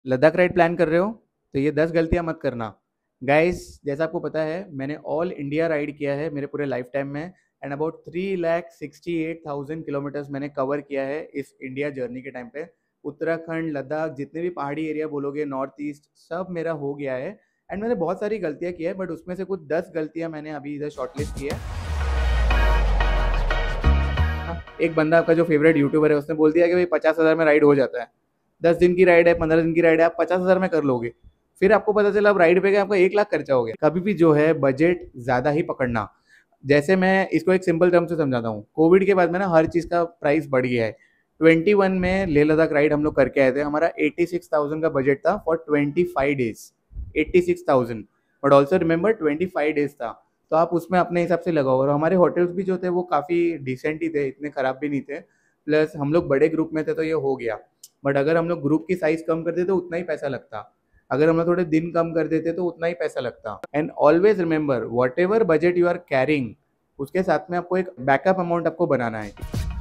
Ladakh ride plan कर रहे हो तो ये 10 गलतियां मत करना। गाइस, जैसा आपको पता है मैंने ऑल इंडिया राइड किया है मेरे पूरे लाइफ टाइम में, एंड अबाउट 3,68,000 किलोमीटर्स मैंने कवर किया है इस इंडिया जर्नी के टाइम पे। उत्तराखंड, लद्दाख, जितने भी पहाड़ी एरिया बोलोगे, नॉर्थ ईस्ट, सब मेरा हो गया है। एंड मैंने बहुत सारी गलतियां की है, बट उसमें से कुछ 10 गलतियां मैंने अभी इधर शॉर्टलिस्ट की है। एक बंदा आपका जो फेवरेट यूट्यूबर है उसने बोल दिया कि भाई 50,000 में राइड हो जाता है। 10 दिन की राइड है, 15 दिन की राइड है, आप 50,000 में कर लोगे। फिर आपको पता चला अब राइड पे गए आपका 1 लाख खर्चा हो गया। कभी भी जो है बजट ज्यादा ही पकड़ना। जैसे मैं इसको एक सिंपल टर्म से समझाता हूँ, कोविड के बाद में ना हर चीज का प्राइस बढ़ गया है। 21 में लेह लद्दाख राइड हम लोग करके आए थे, हमारा 86,000 का बजट था for 25 days. 86,000, but also remember 25 days था। तो आप उसमें अपने हिसाब से लगाओ, और हमारे होटल्स भी जो थे वो काफ़ी डिसेंट ही थे, इतने ख़राब भी नहीं थे। प्लस हम लोग बड़े ग्रुप में थे तो ये हो गया। बट अगर हम लोग ग्रुप की साइज़ कम कर देते तो उतना ही पैसा लगता। अगर हम लोग थोड़े दिन कम कर देते तो उतना ही पैसा लगता। And always remember, whatever budget you are carrying, उसके साथ में आपको एक बैकअप अमाउंट आपको बनाना है।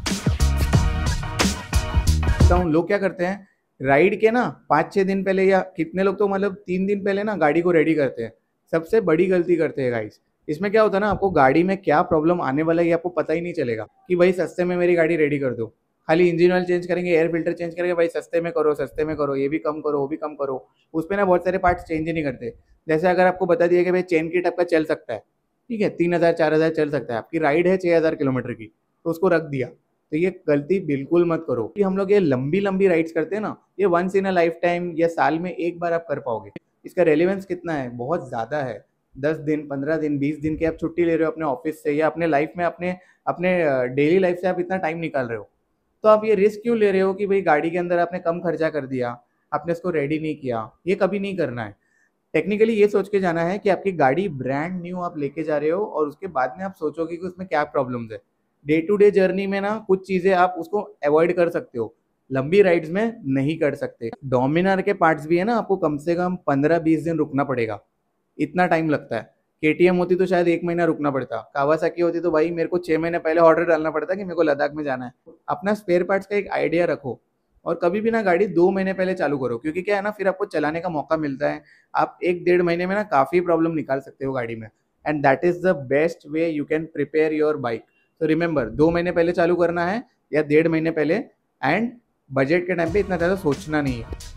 तो लोग क्या करते हैं, राइड के ना 5-6 दिन पहले, या कितने लोग तो मतलब 3 दिन पहले ना गाड़ी को रेडी करते हैं। सबसे बड़ी गलती करते हैं गाइस। इसमें क्या होता है ना, आपको गाड़ी में क्या प्रॉब्लम आने वाला है ये आपको पता ही नहीं चलेगा कि भाई सस्ते में मेरी गाड़ी रेडी कर दो। खाली इंजन ऑयल चेंज करेंगे, एयर फिल्टर चेंज करेंगे, भाई सस्ते में करो, सस्ते में करो, ये भी कम करो, वो भी कम करो। उस पर ना बहुत सारे पार्ट्स चेंज ही नहीं करते। जैसे अगर आपको बता दिया कि भाई चेन किट आपका चल सकता है, ठीक है, 3,000 4,000 चल सकता है, आपकी राइड है 6,000 किलोमीटर की, तो उसको रख दिया। तो ये गलती बिल्कुल मत करो कि हम लोग ये लंबी लंबी राइड्स करते हैं ना, ये once in a lifetime या साल में एक बार आप कर पाओगे। इसका रेलेवेंस कितना है, बहुत ज़्यादा है। 10 दिन, 15 दिन, 20 दिन की आप छुट्टी ले रहे हो अपने ऑफिस से, या अपने लाइफ में अपने अपने डेली लाइफ से आप इतना टाइम निकाल रहे हो। तो आप ये रिस्क क्यों ले रहे हो कि भाई गाड़ी के अंदर आपने कम खर्चा कर दिया, आपने इसको रेडी नहीं किया। ये कभी नहीं करना है। टेक्निकली ये सोच के जाना है कि आपकी गाड़ी ब्रांड न्यू आप लेके जा रहे हो, और उसके बाद में आप सोचोगे कि उसमें क्या प्रॉब्लम्स है। डे टू डे जर्नी में ना कुछ चीज़ें आप उसको अवॉइड कर सकते हो, लंबी राइड्स में नहीं कर सकते। डोमिनार के पार्ट्स भी है ना, आपको कम से कम 15-20 दिन रुकना पड़ेगा, इतना टाइम लगता है। केटीएम होती तो शायद 1 महीना रुकना पड़ता, कावासाकी होती तो भाई मेरे को 6 महीने पहले ऑर्डर डालना पड़ता कि मेरे को लद्दाख में जाना है। अपना स्पेयर पार्ट्स का एक आइडिया रखो, और कभी भी ना गाड़ी 2 महीने पहले चालू करो, क्योंकि क्या है ना, फिर आपको चलाने का मौका मिलता है। आप 1-1.5 महीने में ना काफ़ी प्रॉब्लम निकाल सकते हो गाड़ी में। And that is the best way you can prepare your bike. तो रिमेंबर, 2 महीने पहले चालू करना है या 1.5 महीने पहले। एंड बजट के टाइम पे इतना ज़्यादा सोचना नहीं है।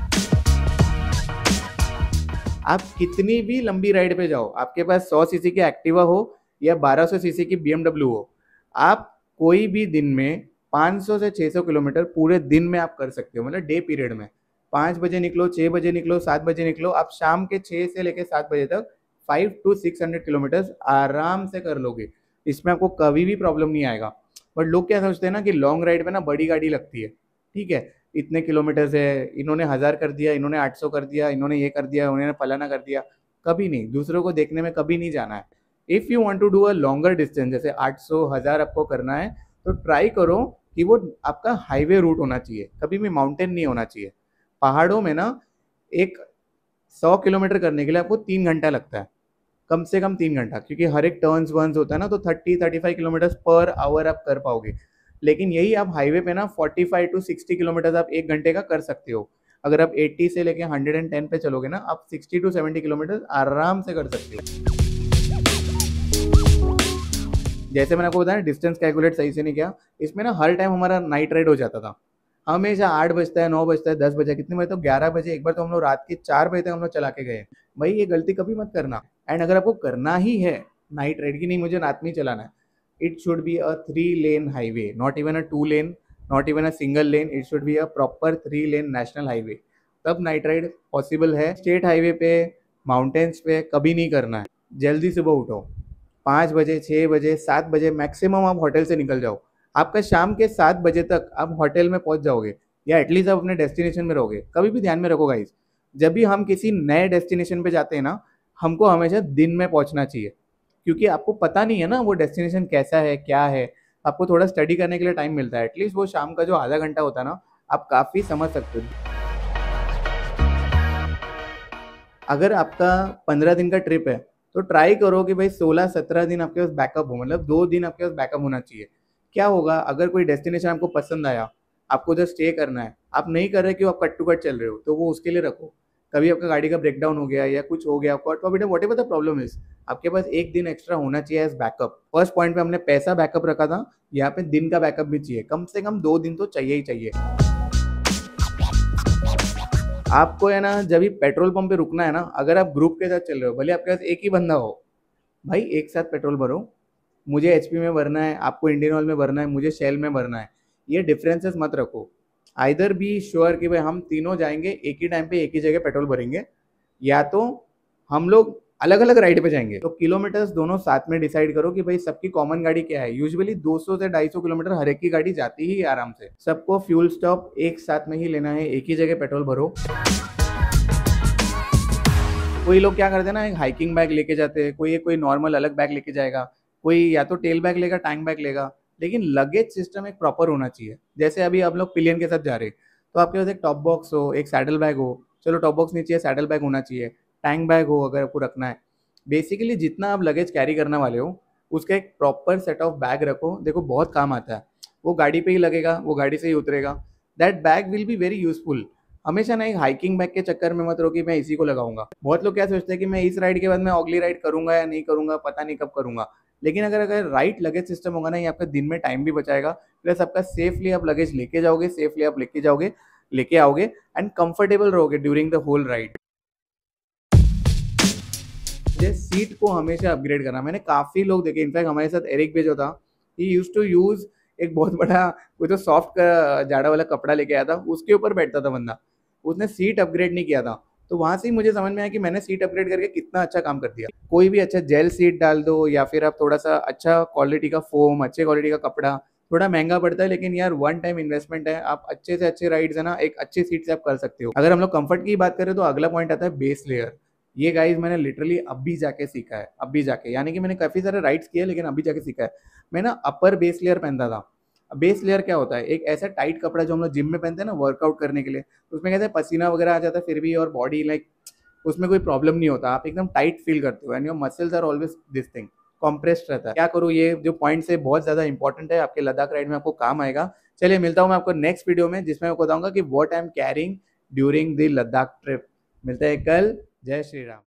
आप कितनी भी लंबी राइड पे जाओ, आपके पास 100 सीसी की एक्टिवा हो या 1200 सीसी की BMW हो, आप कोई भी दिन में 500 से 600 किलोमीटर पूरे दिन में आप कर सकते हो, मतलब डे पीरियड में। 5 बजे निकलो, 6 बजे निकलो, 7 बजे निकलो, आप शाम के 6 से लेकर 7 बजे तक 500 to 600 किलोमीटर आराम से कर लोगे। इसमें आपको कभी भी प्रॉब्लम नहीं आएगा। बट लोग क्या सोचते हैं ना कि लॉन्ग राइड पे ना बड़ी गाड़ी लगती है, ठीक है, इतने किलोमीटर्स है, इन्होंने 1,000 कर दिया, इन्होंने 800 कर दिया, इन्होंने ये कर दिया, उन्होंने फलाना कर दिया। कभी नहीं, दूसरों को देखने में कभी नहीं जाना है। If you want to do a longer distance, जैसे 800 1000 आपको करना है, तो ट्राई करो कि वो आपका हाईवे रूट होना चाहिए, कभी भी माउंटेन नहीं होना चाहिए। पहाड़ों में ना एक 100 किलोमीटर करने के लिए आपको 3 घंटा लगता है, कम से कम 3 घंटा, क्योंकि हर एक टर्न्स वर्न्स होता है ना, तो 30-35 किलोमीटर पर आवर आप कर पाओगे। लेकिन यही आप हाईवे पे ना 45 to 60 किलोमीटर आप 1 घंटे का कर सकते हो। अगर आप 80 से लेके 110 पे चलोगे ना, आप 60 to 70 किलोमीटर आराम से कर सकते हो। जैसे मैंने आपको बताया डिस्टेंस कैलकुलेट सही से नहीं किया, इसमें ना हर टाइम हमारा नाइट राइड हो जाता था। हमेशा 8 बजता है, 9 बजता है, 10 बजे, कितने बजे, तो 11 बजे, एक बार तो हम लोग रात के 4 बजे तक हम लोग चला के गए। भाई ये गलती कभी मत करना। एंड अगर आपको करना ही है नाइट राइड की, नहीं मुझे रात में ही चलाना है, it should be a 3 lane highway, not even a 2 lane, not even a single lane, it should be a proper 3 lane national highway. तब नाइट राइड पॉसिबल है। स्टेट हाईवे पे, माउंटेन्स पे कभी नहीं करना है। जल्दी सुबह उठो, 5 बजे, 6 बजे, 7 बजे मैक्सिमम आप होटल से निकल जाओ। आपका शाम के 7 बजे तक आप होटल में पहुंच जाओगे, या एटलीस्ट आप अपने डेस्टिनेशन में रहोगे। कभी भी ध्यान में रखो गाइस, जब भी हम किसी नए डेस्टिनेशन पे जाते हैं ना, हमको हमेशा दिन में पहुंचना चाहिए, क्योंकि आपको पता नहीं है ना वो डेस्टिनेशन कैसा है, क्या है। आपको थोड़ा स्टडी करने के लिए टाइम मिलता है, एटलीस्ट वो शाम का जो आधा घंटा होता है ना, आप काफ़ी समझ सकते हो। अगर आपका 15 दिन का ट्रिप है, तो ट्राई करो कि भाई 16-17 दिन आपके पास बैकअप हो, मतलब 2 दिन आपके पास बैकअप होना चाहिए। क्या होगा, अगर कोई डेस्टिनेशन आपको पसंद आया, आपको उधर स्टे करना है, आप नहीं कर रहे कि आप कट टू कट चल रहे हो, तो वो उसके लिए रखो। कभी आपका गाड़ी का ब्रेक डाउन हो गया या कुछ हो गया, whatever the problem is, आपके पास एक दिन एक्स्ट्रा होना चाहिए एज बैकअप। फर्स्ट पॉइंट पे हमने पैसा बैकअप रखा था, यहाँ पे दिन का बैकअप भी चाहिए, कम से कम 2 दिन तो चाहिए ही चाहिए। आपको है ना, जब भी पेट्रोल पंप पे रुकना है ना, अगर आप ग्रुप के साथ चल रहे हो, भले आपके पास एक ही बंदा हो, भाई एक साथ पेट्रोल भरो। मुझे एचपी में भरना है, आपको इंडियन ऑयल में भरना है, मुझे शेल में भरना है, ये डिफरेंसेस मत रखो। आइदर बी श्योर कि भाई हम तीनों जाएंगे एक ही टाइम पे एक ही जगह पेट्रोल भरेंगे, या तो हम लोग अलग अलग राइड पे जाएंगे। तो किलोमीटर्स दोनों साथ में डिसाइड करो कि भाई सबकी कॉमन गाड़ी क्या है। यूजुअली 200 से 250 किलोमीटर हर एक की गाड़ी जाती ही आराम से। सबको फ्यूल स्टॉप एक साथ में ही लेना है, एक ही जगह पेट्रोल भरो। कोई लोग क्या करते हैं ना, एक हाइकिंग बैग लेके जाते हैं, कोई नॉर्मल अलग बैग लेके जाएगा, कोई या तो टेल बैग लेगा, टैंक बैग लेगा, लेकिन लगेज सिस्टम एक प्रॉपर होना चाहिए। जैसे अभी आप लोग पिलियन के साथ जा रहे हैं, तो आपके पास एक टॉप बॉक्स हो, एक सैडल बैग हो, चलो टॉप बॉक्स नहीं चाहिए, सैडल बैग होना चाहिए, टैंक बैग हो अगर आपको रखना है। बेसिकली जितना आप लगेज कैरी करने वाले हो, उसका एक प्रॉपर सेट ऑफ बैग रखो। देखो बहुत काम आता है, वो गाड़ी पे ही लगेगा, वो गाड़ी से ही उतरेगा, that bag will be very useful. हमेशा ना एक हाइकिंग बैग के चक्कर में मत रहो कि मैं इसी को लगाऊंगा। बहुत लोग क्या सोचते हैं कि मैं इस राइड के बाद मैं अगली राइड करूंगा या नहीं करूंगा, पता नहीं कब करूंगा। लेकिन अगर अगर राइट लगेज सिस्टम होगा ना, ये आपका दिन में टाइम भी बचाएगा, प्लस आपका सेफली आप लगेज लेके जाओगे, सेफली आप लेके आओगे एंड कंफर्टेबल रहोगे ड्यूरिंग द होल राइड। मुझे सीट को हमेशा अपग्रेड करना, मैंने काफी लोग देखे, इनफैक्ट हमारे साथ एरिक भी जो था, ही यूज्ड टू यूज एक बहुत बड़ा कोई तो सॉफ्ट का जाड़ा वाला कपड़ा लेके आया था, उसके ऊपर बैठता था बंदा, उसने सीट अपग्रेड नहीं किया था। तो वहां से ही मुझे समझ में आया कि मैंने सीट अपग्रेड करके कितना अच्छा काम कर दिया। कोई भी अच्छा जेल सीट डाल दो, या फिर आप थोड़ा सा अच्छा क्वालिटी का फोम, अच्छे क्वालिटी का कपड़ा, थोड़ा महंगा पड़ता है लेकिन यार वन टाइम इन्वेस्टमेंट है, आप अच्छे से अच्छे राइड्स है ना एक अच्छी सीट से आप कर सकते हो। अगर हम लोग कंफर्ट की बात करें तो अगला पॉइंट आता है बेस लेयर। ये गाइस मैंने लिटरली अभी जाके सीखा है, अभी जाके, यानी कि मैंने काफी सारे राइड्स किए लेकिन अभी जाके सीखा है। मैं ना अपर बेस लेयर पहनता था। बेस लेयर क्या होता है, एक ऐसा टाइट कपड़ा जो हम लोग जिम में पहनते हैं ना वर्कआउट करने के लिए, उसमें कहते हैं पसीना वगैरह आ जाता है फिर भी, और बॉडी लाइक उसमें कोई प्रॉब्लम नहीं होता, आप एकदम टाइट फील करते हो and your muscles are always this thing compressed रहता है। क्या करूँ, ये जो पॉइंट्स है बहुत ज्यादा इंपॉर्टेंट है, आपके लद्दाख राइड में आपको काम आएगा। चलिए मिलता हूँ मैं आपको नेक्स्ट वीडियो में, जिसमें मैं बताऊंगा कि what I am carrying during the Ladakh trip. मिलते हैं कल। जय श्री राम।